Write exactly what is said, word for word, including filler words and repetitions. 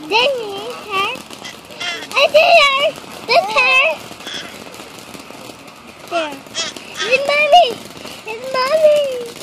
There's her. I see her. That's her. There. It's mommy. It's mommy.